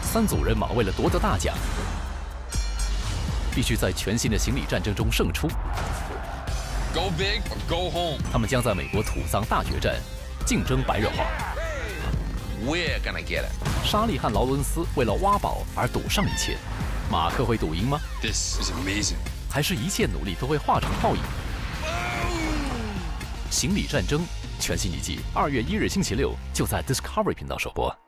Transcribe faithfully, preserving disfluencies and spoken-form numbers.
三组人马为了夺得大奖，必须在全新的行李战争中胜出。 Go big or go home。 他们将在美国土葬大决战竞争白热化。 We're gonna get it。 莎莉和劳伦斯为了挖宝而赌上一切，马克会赌赢吗？ This is amazing。 还是一切努力都会化成泡影？行李战争全新一季，二月一日星期六就在 Discovery 频道首播。